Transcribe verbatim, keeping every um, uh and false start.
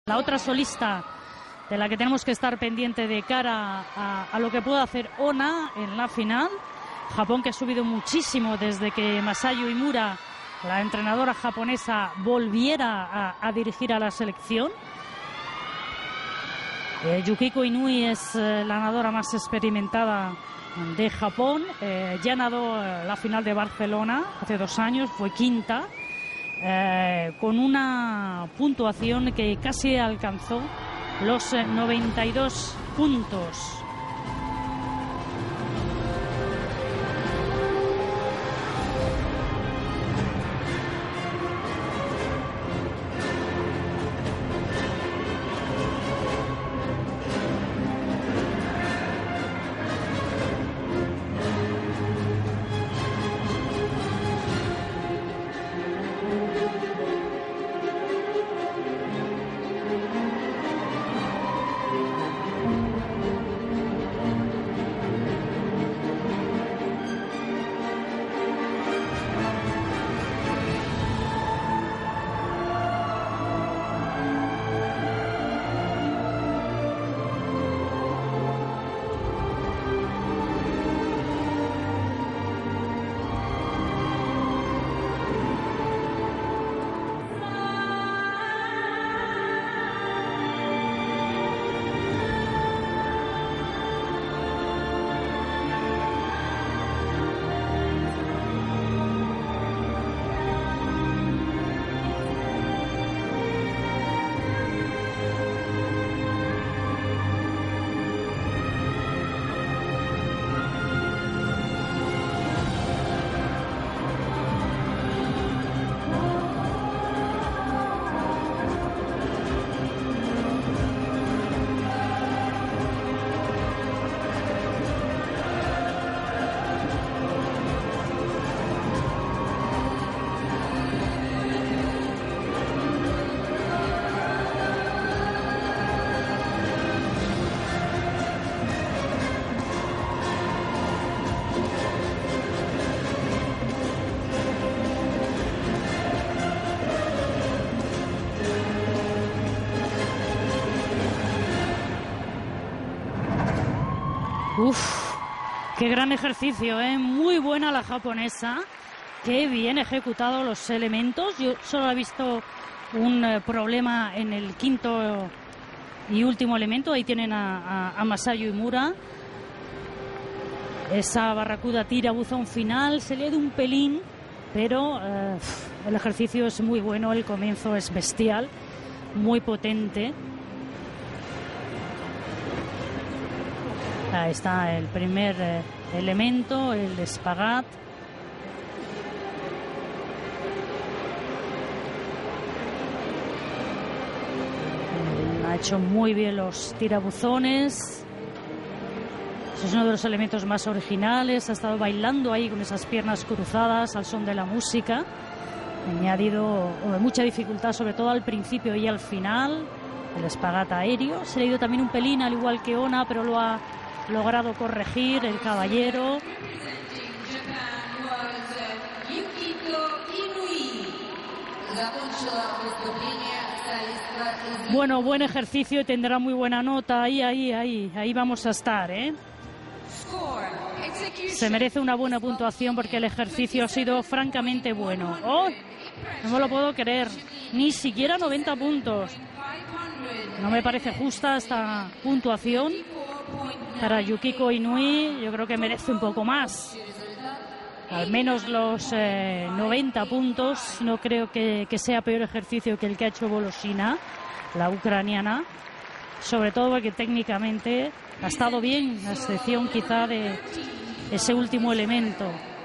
La otra solista de la que tenemos que estar pendiente de cara a, a lo que pueda hacer Onna en la final. Japón, que ha subido muchísimo desde que Masayu Imura, la entrenadora japonesa, volviera a, a dirigir a la selección. Eh, Yukiko Inui es eh, la nadadora más experimentada de Japón. Eh, ya nadó eh, la final de Barcelona hace dos años, fue quinta, eh, con una puntuación que casi alcanzó los eh, noventa y dos puntos. Uf, qué gran ejercicio, ¿eh? Muy buena la japonesa, qué bien ejecutado los elementos. Yo solo he visto un eh, problema en el quinto y último elemento. Ahí tienen a, a, a Masayu Imura. Esa barracuda tira buzón final, se le ha ido un pelín, pero eh, el ejercicio es muy bueno, el comienzo es bestial, muy potente. Ahí está el primer eh, elemento, el espagat. Ha hecho muy bien los tirabuzones. Es uno de los elementos más originales. Ha estado bailando ahí con esas piernas cruzadas al son de la música. Ha añadido mucha dificultad, sobre todo al principio y al final. El espagat aéreo. Se le ha ido también un pelín, al igual que Onna, pero lo ha logrado corregir el caballero. Bueno, buen ejercicio y tendrá muy buena nota. Ahí, ahí, ahí, ahí vamos a estar, ¿eh? Se merece una buena puntuación porque el ejercicio ha sido francamente bueno. ¡Oh! No me lo puedo creer. Ni siquiera noventa puntos. No me parece justa esta puntuación para Yukiko Inui. Yo creo que merece un poco más. Al menos los eh, noventa puntos. No creo que, que sea peor ejercicio que el que ha hecho Voloshyna, la ucraniana. Sobre todo porque técnicamente ha estado bien, a excepción quizá de ese último elemento.